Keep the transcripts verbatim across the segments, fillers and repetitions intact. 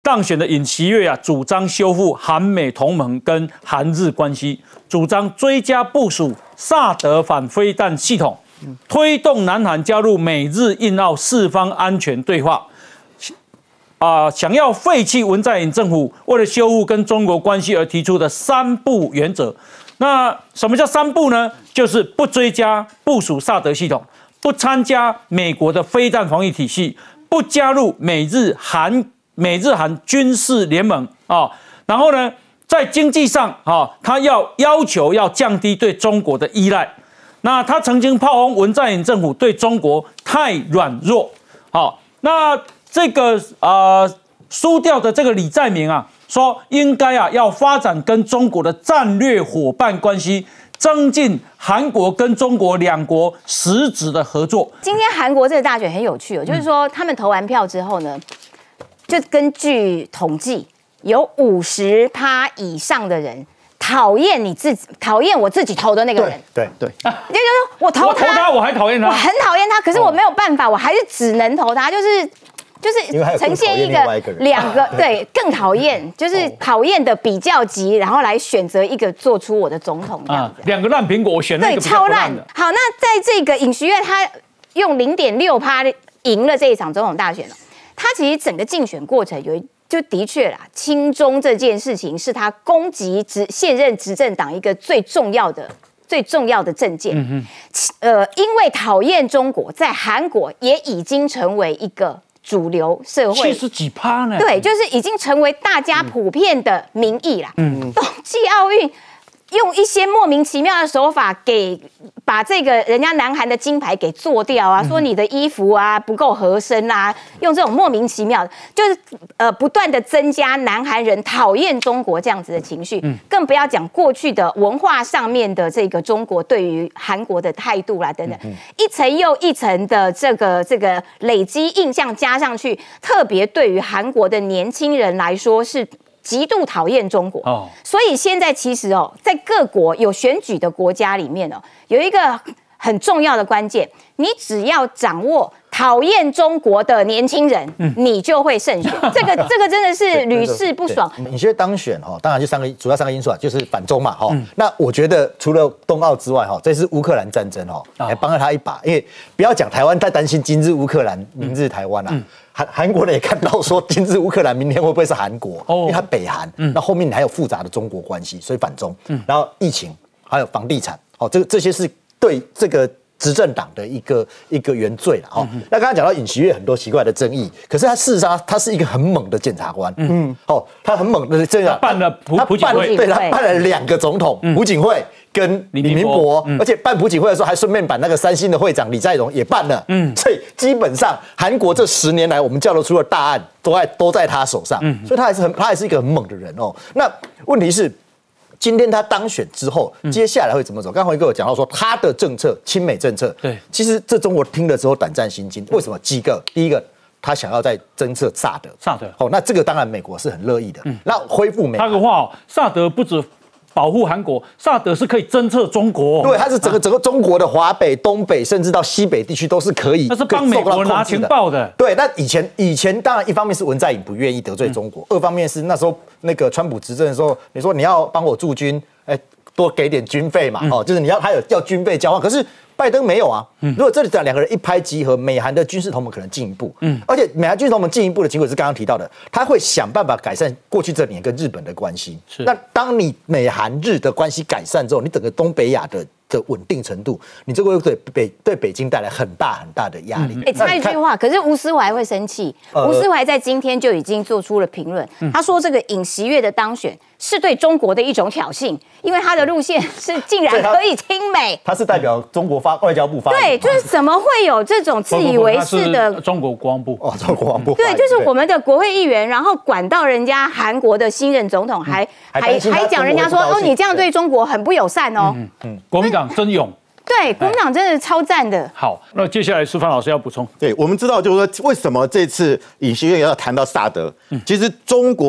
当选的尹锡悦啊，主张修复韩美同盟跟韩日关系，主张追加部署萨德反飞弹系统，推动南韩加入美日印澳四方安全对话。啊、呃，想要废弃文在寅政府为了修复跟中国关系而提出的三不原则。那什么叫三不呢？就是不追加部署萨德系统，不参加美国的飞弹防御体系，不加入美日韩美日韩军事联盟啊、哦。然后呢，在经济上啊、哦，他要要求要降低对中国的依赖。那他曾经炮轰文在寅政府对中国太软弱。好、哦，那。这个呃输掉的这个李在明啊，说应该啊要发展跟中国的战略伙伴关系，增进韩国跟中国两国实质的合作。 今天韩国这个大选很有趣哦，就是说他们投完票之后呢，就根据统计，有五十趴以上的人讨厌你自己，讨厌我自己投的那个人。 对对， 也就是说我投他， 我投他我还讨厌他， 我很讨厌他，可是我没有办法，我还是只能投他，就是。就是呈现一个两个对更讨厌，就是讨厌的比较级，然后来选择一个做出我的总统这样子。 两个烂苹果，我选那个对超烂的。好，那在这个尹锡悦他用零点六趴赢了这一场总统大选了，他其实整个竞选过程有一就的确啦，亲中这件事情是他攻击执现任执政党一个最重要的。最重要的政见，嗯、呃，因为讨厌中国，在韩国也已经成为一个主流社会， 七十几趴呢？ 对，就是已经成为大家普遍的民意啦。嗯，冬季奥运用一些莫名其妙的手法给把这个人家南韩的金牌给做掉啊，说你的衣服啊不够合身啊，用这种莫名其妙的，就是呃不断的增加南韩人讨厌中国这样子的情绪，嗯、更不要讲过去的文化上面的这个中国对于韩国的态度啦等等，嗯、一层又一层的这个这个累积印象加上去，特别对于韩国的年轻人来说是。极度讨厌中国，哦，所以现在其实哦，在各国有选举的国家里面哦，有一个很重要的关键，你只要掌握讨厌中国的年轻人，嗯、你就会胜选。这个这个真的是屡试不爽。 尹锡悦当选哈，当然就三个主要三个因素啊，就是反中嘛哈。嗯、那我觉得除了冬奥之外哈，这是乌克兰战争哈，还帮了他一把，因为不要讲台湾在担心今日乌克兰，明日台湾啊。嗯韩韩国人也看到说，今日乌克兰，明天会不会是韩国？哦，因为它北韩，嗯，那后面还有复杂的中国关系，所以反中。嗯，然后疫情，还有房地产，哦，这这些是对这个执政党的一个一个原罪了。哦，嗯、那刚刚讲到尹锡悦很多奇怪的争议，可是他事实上他是一个很猛的检察官。嗯，哦，他很猛的这样办了朴朴槿惠， 对他办了两个总统，朴槿惠。跟李明博，嗯、而且办朴槿惠的时候，还顺便把那个三星的会长李在镕也办了。嗯，所以基本上韩国这十年来，我们叫得出的大案都在都在他手上。嗯，所以他还是很他还是一个很猛的人哦。那问题是，今天他当选之后，接下来会怎么走？刚才辉哥有讲到说，他的政策亲美政策，对，其实这中国听了之后胆战心惊。为什么？几个，第一个。他想要再增设萨德， 萨德， 哦，那这个当然美国是很乐意的。嗯，那恢复美， 他的话哦，萨德不止保护韩国，萨德是可以侦测中国、哦。 对，它是整个整个中国的华北、东北，甚至到西北地区都是可以。 那是帮美国拿情报的。 对，那以前以前当然一方面是文在寅不愿意得罪中国，嗯、二方面是那时候那个川普执政的时候，你说你要帮我驻军，哎，多给点军费嘛，嗯、哦，就是你要他有要军费交换，可是。拜登没有啊，嗯、如果这里两个人一拍即合，美韩的军事同盟可能进一步，嗯，而且美韩军事同盟进一步的情况是刚刚提到的，他会想办法改善过去这年跟日本的关系。是，那当你美韩日的关系改善之后，你整个东北亚的的稳定程度，你这个会对北对北京带来很大很大的压力。 哎、嗯，插一句话，可是吴思怀会生气。呃、吴思怀在今天就已经做出了评论，嗯、他说这个尹锡悦的当选是对中国的一种挑衅，因为他的路线是竟然可以亲美， 他是代表中国发外交部发言。 对，就是怎么会有这种自以为是的？ 不不不中国国防部哦，中国国防部。 对，就是我们的国会议员，然后管到人家韩国的新任总统，还、嗯、还还讲人家说哦，你这样对中国很不友善哦。嗯嗯，国民党真勇。 对，国民党真的超赞的。 好，那接下来舒帆老师要补充。 对，我们知道就是说，为什么这次尹锡悦要谈到萨德？嗯、其实中国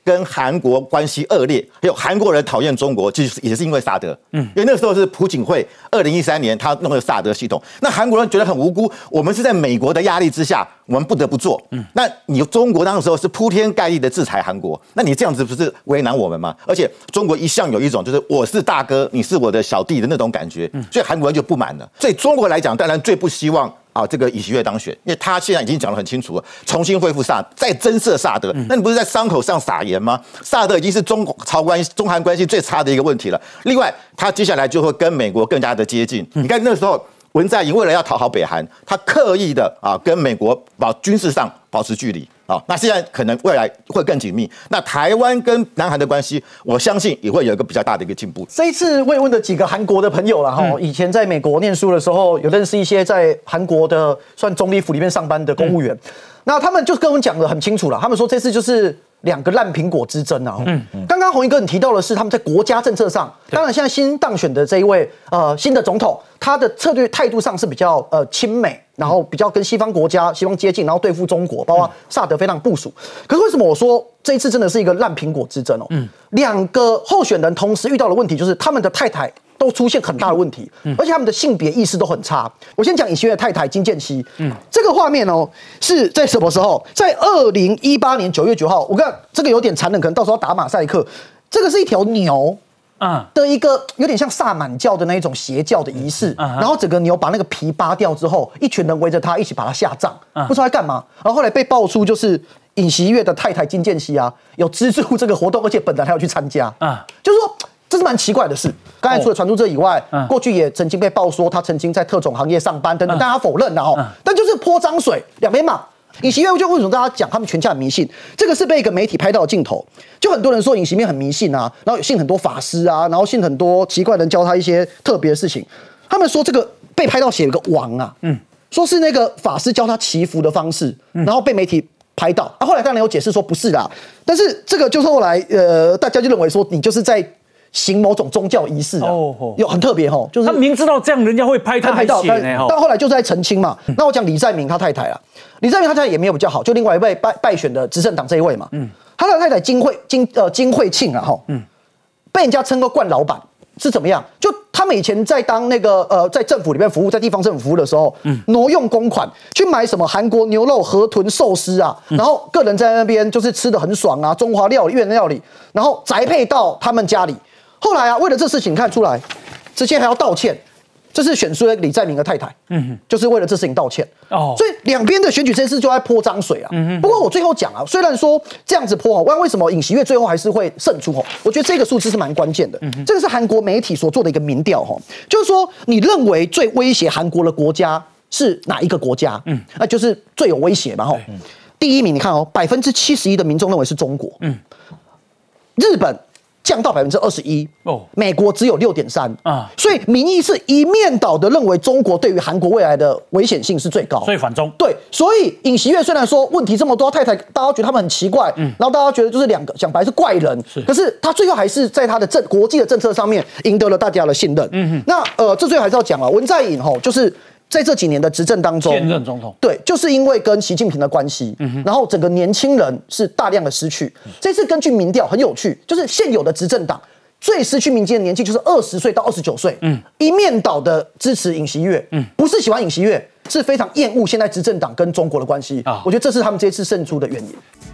跟韩国关系恶劣，还有韩国人讨厌中国，就是也是因为萨德。嗯，因为那个时候是朴槿惠，二零一三年他弄了萨德系统，那韩国人觉得很无辜，我们是在美国的压力之下，我们不得不做。嗯，那你中国那个时候是铺天盖地的制裁韩国，那你这样子不是为难我们吗？而且中国一向有一种就是我是大哥，你是我的小弟的那种感觉，所以韩国人就不满了。所以中国来讲，当然最不希望。啊，这个尹锡悦当选，因为他现在已经讲得很清楚了，重新恢复萨，再增设萨德，那你不是在伤口上撒盐吗？萨德已经是中朝关系、中韩关系最差的一个问题了。另外，他接下来就会跟美国更加的接近。你看那时候文在寅为了要讨好北韩，他刻意的啊跟美国保军事上保持距离。好，那现在可能未来会更紧密。那台湾跟南韩的关系，我相信也会有一个比较大的一个进步。 这一次慰问的几个韩国的朋友了哈，嗯、以前在美国念书的时候，有认识一些在韩国的算总理府里面上班的公务员，嗯、那他们就跟我们讲得很清楚了，他们说这次就是两个烂苹果之争啊。嗯嗯、刚刚洪一哥你提到的是他们在国家政策上，当然现在新当选的这一位呃新的总统，他的策略态度上是比较呃亲美。然后比较跟西方国家希望接近，然后对付中国，包括萨德非常部署。可是为什么我说这一次真的是一个烂苹果之争哦？嗯，两个候选人同时遇到的问题就是他们的太太都出现很大的问题，嗯、而且他们的性别意识都很差。我先讲尹锡悦的太太金建熙，嗯，这个画面哦是在什么时候？在二零一八年九月九号。我看这个有点残忍，可能到时候打马赛克。这个是一条牛。的一个有点像萨满教的那一种邪教的仪式，嗯、然后整个牛把那个皮扒掉之后，一群人围着他一起把他下葬，嗯、不知道在干嘛。然后后来被爆出就是尹锡悦的太太金建熙啊，有资助这个活动，而且本人还有去参加，嗯、就是说这是蛮奇怪的事。刚才除了传出这以外，哦、过去也曾经被爆说他曾经在特种行业上班等等，嗯、但他否认了哦，嗯、但就是泼脏水，两边骂。尹锡悦就为什么大家讲他们全家很迷信？这个是被一个媒体拍到的镜头，就很多人说尹锡悦很迷信啊，然后信很多法师啊，然后信很多奇怪的人教他一些特别的事情。他们说这个被拍到写了个王啊，嗯，说是那个法师教他祈福的方式，然后被媒体拍到。啊，后来当然有解释说不是啦，但是这个就是后来呃大家就认为说你就是在行某种宗教仪式啊，哦哦、有很特别哈，就是他明知道这样人家会拍他还写呢， 但后来就是在澄清嘛。嗯、那我讲李在明他太太啊，李在明他太太也没有比较好，就另外一位败败选的执政党这一位嘛，嗯，他的太太金惠金呃金惠庆啊哈，嗯，被人家称作惯老板是怎么样？就他们以前在当那个呃在政府里面服务，在地方政府服务的时候，嗯，挪用公款去买什么韩国牛肉、河豚寿司啊，嗯、然后个人在那边就是吃得很爽啊，中华料理、越南料理，然后宅配到他们家里。后来啊，为了这事情看出来，直接还要道歉。这是选出了李在明的太太，嗯，就是为了这事情道歉。哦，所以两边的选举这次就在泼脏水啊。嗯不过我最后讲啊，虽然说这样子泼哦，为什么尹锡悦最后还是会胜出哦？我觉得这个数字是蛮关键的。嗯，这个是韩国媒体所做的一个民调哈，就是说你认为最威胁韩国的国家是哪一个国家？嗯，那就是最有威胁嘛哈。嗯，第一名你看哦，百分之七十一的民众认为是中国。嗯，日本。降到百分之二十一，哦，美国只有六点三啊，所以民意是一面倒的认为中国对于韩国未来的危险性是最高， 所以反中。 对，所以尹锡悦虽然说问题这么多，太太大家觉得他们很奇怪，嗯，然后大家觉得就是两个讲白是怪人，是，可是他最后还是在他的政国际的政策上面赢得了大家的信任。嗯哼，那呃，这最后还是要讲了，文在寅吼就是。在这几年的执政当中， 现任总统对，就是因为跟习近平的关系，嗯、然后整个年轻人是大量的失去。嗯、这次根据民调很有趣，就是现有的执政党最失去民间的年纪就是二十岁到二十九岁，嗯，一面倒的支持尹锡悦，嗯，不是喜欢尹锡悦，是非常厌恶现在执政党跟中国的关系。啊，我觉得这是他们这次胜出的原因。